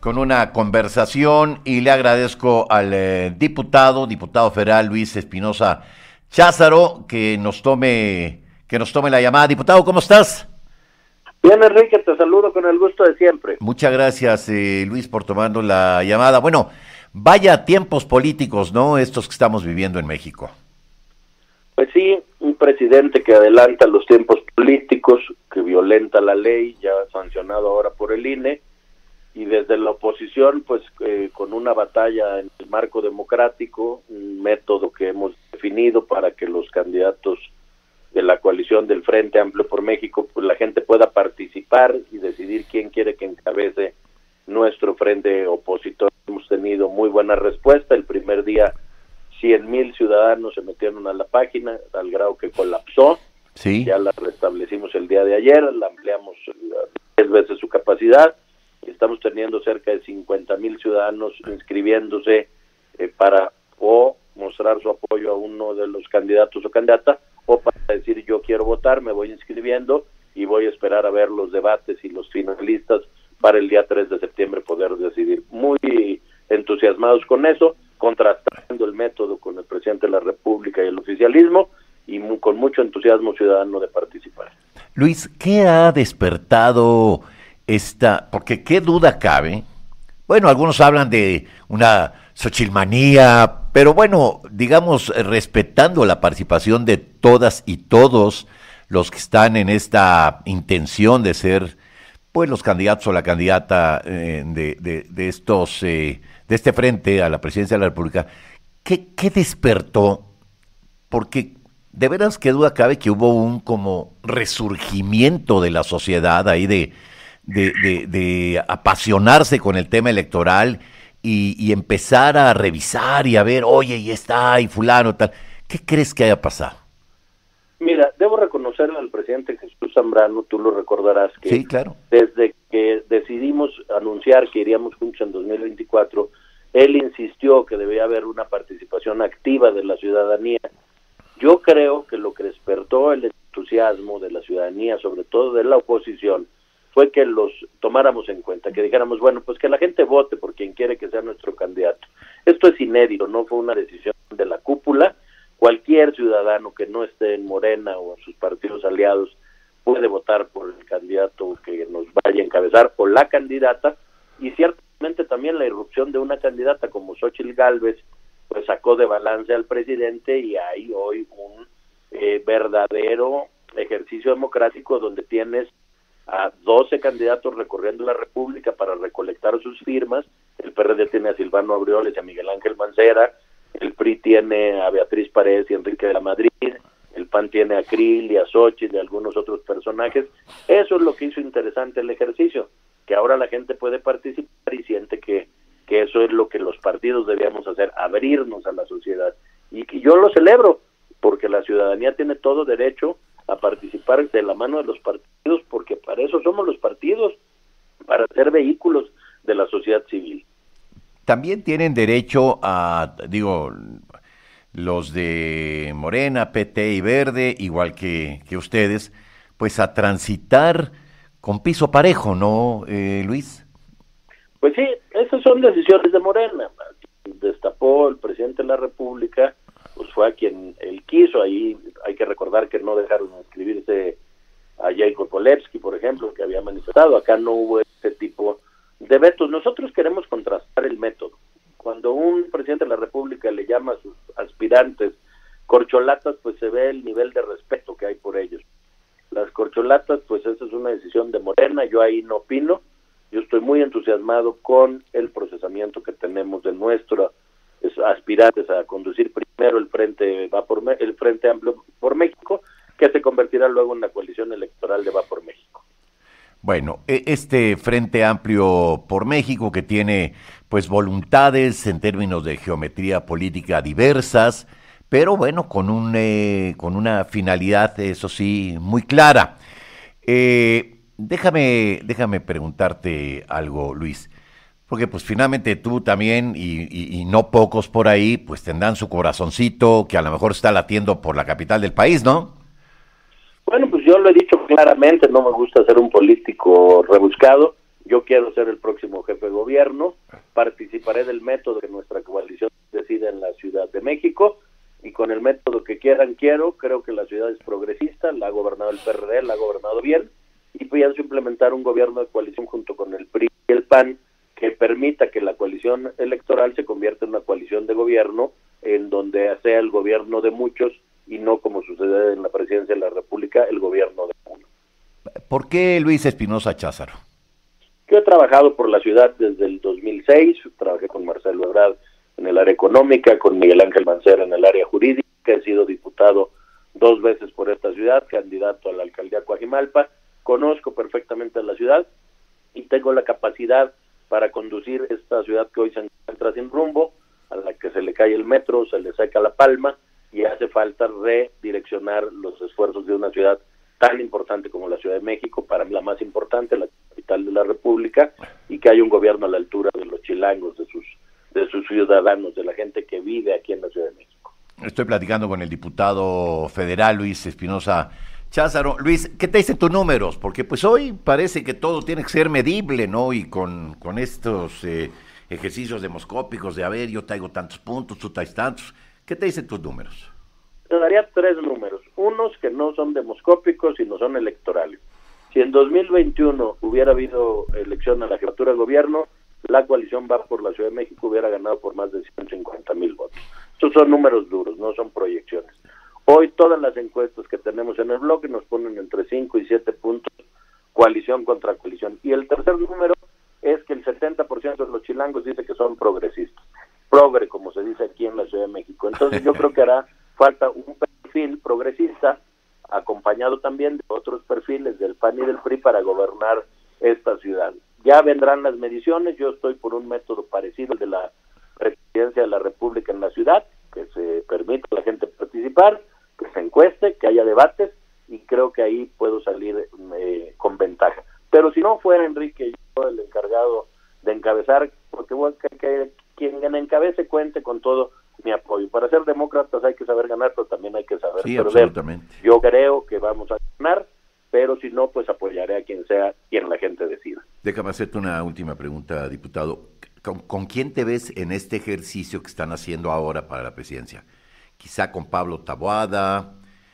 con una conversación y le agradezco al diputado federal Luis Espinosa Cházaro que nos tome la llamada. Diputado, ¿cómo estás? Bien, Enrique, te saludo con el gusto de siempre. Muchas gracias, Luis, por tomando la llamada. Bueno, vaya tiempos políticos, ¿no? Estos que estamos viviendo en México. Pues sí, un presidente que adelanta los tiempos políticos, que violenta la ley, ya sancionado ahora por el INE, y desde la oposición, pues con una batalla en el marco democrático, un método que hemos definido para que los candidatos de la coalición del Frente Amplio por México, pues la gente pueda participar y decidir quién quiere que encabece nuestro frente opositor. Hemos tenido muy buena respuesta. El primer día 100,000 ciudadanos se metieron a la página, al grado que colapsó. Sí. Ya la restablecimos el día de ayer, la ampliamos 10 veces su capacidad. Estamos teniendo cerca de 50,000 ciudadanos inscribiéndose para o mostrar su apoyo a uno de los candidatos o candidata, o para decir yo quiero votar, me voy inscribiendo y voy a esperar a ver los debates y los finalistas para el día 3 de septiembre poder decidir. Muy entusiasmados con eso, contrastando el método con el presidente de la República y el oficialismo, y con mucho entusiasmo ciudadano de participar. Luis, ¿qué ha despertado porque qué duda cabe? Bueno, algunos hablan de una xochilmanía, pero bueno, digamos, respetando la participación de todas y todos los que están en esta intención de ser, pues, los candidatos o la candidata de este frente a la presidencia de la República, ¿qué despertó? Porque de veras qué duda cabe que hubo un como resurgimiento de la sociedad ahí de apasionarse con el tema electoral y empezar a revisar y a ver, oye, y está, y fulano, tal. ¿Qué crees que haya pasado? Mira, debo reconocer al presidente Jesús Zambrano, tú lo recordarás, que sí, claro, desde que decidimos anunciar que iríamos juntos en 2024, él insistió que debía haber una participación activa de la ciudadanía. Yo creo que lo que despertó el entusiasmo de la ciudadanía, sobre todo de la oposición, fue que los tomáramos en cuenta, que dijéramos, bueno, pues que la gente vote por quien quiere que sea nuestro candidato. Esto es inédito, no fue una decisión de la cúpula. Cualquier ciudadano que no esté en Morena o en sus partidos aliados puede votar por el candidato que nos vaya a encabezar o la candidata, y ciertamente también la irrupción de una candidata como Xóchitl Gálvez pues sacó de balance al presidente, y hay hoy un verdadero ejercicio democrático donde tienes a 12 candidatos recorriendo la República para recolectar sus firmas. El PRD tiene a Silvano Aureoles y a Miguel Ángel Mancera, el PRI tiene a Beatriz Paredes y Enrique de la Madrid, el PAN tiene a Krill y a Xóchitl y a algunos otros personajes. Eso es lo que hizo interesante el ejercicio, que ahora la gente puede participar y siente que eso es lo que los partidos debíamos hacer, abrirnos a la sociedad. Y yo lo celebro, porque la ciudadanía tiene todo derecho a participar de la mano de los partidos, porque para eso somos los partidos, para ser vehículos de la sociedad civil. También tienen derecho los de Morena, PT y Verde, igual que ustedes, pues a transitar con piso parejo, ¿no, Luis? Pues sí, esas son decisiones de Morena. Destapó el presidente de la República, pues fue a quien él quiso. Ahí hay que recordar que no dejaron inscribirse a Jacob Polevsky, por ejemplo, que había manifestado. Acá no hubo ese tipo de vetos. Nosotros queremos contrastar el método. Cuando un presidente de la República le llama a sus aspirantes corcholatas, pues se ve el nivel de respeto que hay por ellos. Las corcholatas, pues esa es una decisión de Morena, yo ahí no opino. Yo estoy muy entusiasmado con el procesamiento que tenemos de nuestros aspirantes a conducir primero el Frente Amplio por México, que se convertirá luego en la coalición electoral de Va por México. Bueno, este Frente Amplio por México, que tiene pues voluntades en términos de geometría política diversas, pero bueno, con una finalidad, eso sí, muy clara. Déjame preguntarte algo, Luis, porque pues finalmente tú también y no pocos por ahí pues tendrán su corazoncito que a lo mejor está latiendo por la capital del país, ¿no? Bueno, pues yo lo he dicho claramente, no me gusta ser un político rebuscado. Yo quiero ser el próximo jefe de gobierno, participaré del método que nuestra coalición decida en la Ciudad de México, y con el método que quieran creo que la ciudad es progresista, la ha gobernado el PRD, la ha gobernado bien, y pienso implementar un gobierno de coalición junto con el PRI y el PAN que permita que la coalición electoral se convierta en una coalición de gobierno en donde sea el gobierno de muchos y no, como sucede en la presidencia de la República, el gobierno de uno. ¿Por qué Luis Espinosa Cházaro? Yo he trabajado por la ciudad desde el 2006, trabajé con Marcelo Ebrard en el área económica, con Miguel Ángel Mancera en el área jurídica, he sido diputado 2 veces por esta ciudad, candidato a la alcaldía Coajimalpa, conozco perfectamente la ciudad y tengo la capacidad para conducir esta ciudad que hoy se encuentra sin rumbo, a la que se le cae el metro, se le seca la palma y hace falta redireccionar los esfuerzos de una ciudad tan importante como la Ciudad de México, para mí la más importante, la capital de la República, y que haya un gobierno a la altura de los chilangos, de sus ciudadanos, de la gente que vive aquí en la Ciudad de México. Estoy platicando con el diputado federal Luis Espinosa Cházaro. Luis, ¿qué te dicen tus números? Porque pues hoy parece que todo tiene que ser medible, ¿no? Y con estos ejercicios demoscópicos de, a ver, yo traigo tantos puntos, tú traes tantos. ¿Qué te dicen tus números? Te daría 3 números, unos que no son demoscópicos, sino son electorales. Si en 2021 hubiera habido elección a la jefatura de gobierno, la coalición Va por la Ciudad de México hubiera ganado por más de 150,000 votos. Estos son números duros, no son proyecciones. Hoy todas las encuestas que tenemos en el bloque nos ponen entre 5 y 7 puntos, coalición contra coalición. Y el tercer número es que el 70% de los chilangos dice que son progresistas. Progre, como se dice aquí en la Ciudad de México. Entonces yo creo que hará falta un perfil progresista, acompañado también de otros perfiles del PAN y del PRI para gobernar esta ciudad. Ya vendrán las mediciones, yo estoy por un método parecido al de la presidencia de la República en la ciudad, que se permita a la gente participar, que se encueste, que haya debates, y creo que ahí puedo salir con ventaja. Pero si no fuera Enrique, yo el encargado de encabezar, porque bueno, que quien encabece cuente con todo mi apoyo. Para ser demócratas hay que saber ganar, pero también hay que saber perder. Absolutamente. Yo creo que vamos a ganar, pero si no, pues apoyaré a quien sea, quien la gente decida. Déjame hacerte una última pregunta, diputado. ¿Con quién te ves en este ejercicio que están haciendo ahora para la presidencia? Quizá con Pablo Taboada,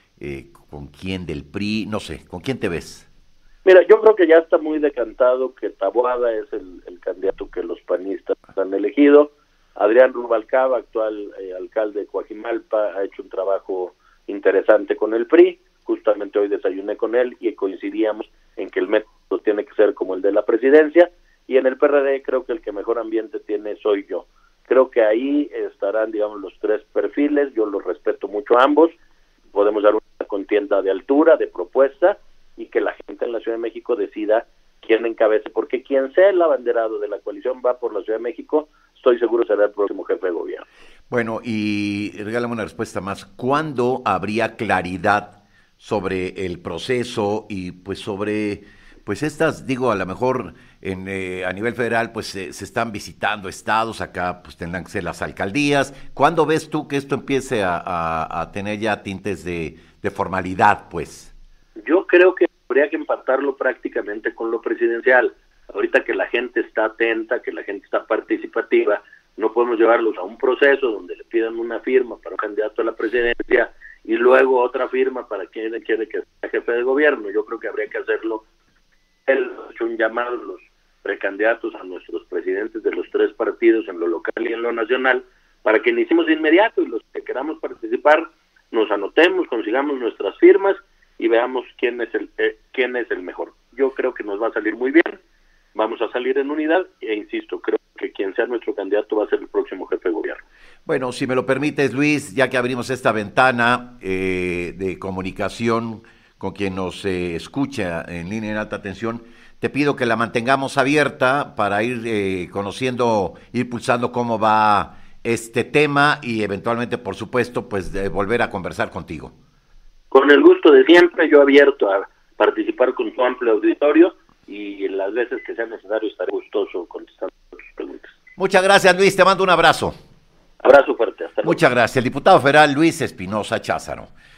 con quién del PRI, no sé, ¿con quién te ves? Mira, yo creo que ya está muy decantado que Taboada es el candidato que los panistas han elegido. Adrián Rubalcaba, actual alcalde de Coajimalpa, ha hecho un trabajo interesante con el PRI. Justamente hoy desayuné con él y coincidíamos en que el método tiene que ser como el de la presidencia, y en el PRD creo que el que mejor ambiente tiene soy yo. Creo que ahí estarán, digamos, los 3 perfiles, yo los respeto mucho a ambos, podemos dar una contienda de altura, de propuesta, y que la gente en la Ciudad de México decida quién encabece, porque quien sea el abanderado de la coalición Va por la Ciudad de México, estoy seguro será el próximo jefe de gobierno. Bueno, y regálame una respuesta más. ¿Cuándo habría claridad sobre el proceso y pues sobre pues estas, digo, a lo mejor a nivel federal pues se están visitando estados, acá pues tendrán que ser las alcaldías? ¿Cuándo ves tú que esto empiece a tener ya tintes de formalidad, pues? Yo creo que habría que empatarlo prácticamente con lo presidencial. Ahorita que la gente está atenta, que la gente está participativa, no podemos llevarlos a un proceso donde le pidan una firma para un candidato a la presidencia y luego otra firma para quien quiere que sea jefe de gobierno. Yo creo que habría que hacerlo. Él ha hecho un llamado a los precandidatos, a nuestros presidentes de los 3 partidos en lo local y en lo nacional, para que iniciemos de inmediato, y los que queramos participar nos anotemos, consigamos nuestras firmas y veamos quién es el mejor. Yo creo que nos va a salir muy bien, vamos a salir en unidad e insisto, creo que quien sea nuestro candidato va a ser el próximo jefe de gobierno. Bueno, si me lo permites, Luis, ya que abrimos esta ventana de comunicación con quien nos escucha en línea en alta tensión, te pido que la mantengamos abierta para ir conociendo, ir pulsando cómo va este tema y eventualmente, por supuesto, pues volver a conversar contigo. Con el gusto de siempre, yo abierto a participar con tu amplio auditorio y en las veces que sea necesario estaré gustoso contestando tus preguntas. Muchas gracias, Luis, te mando un abrazo. Abrazo fuerte, hasta luego. Muchas gracias. El diputado federal Luis Espinosa Cházaro.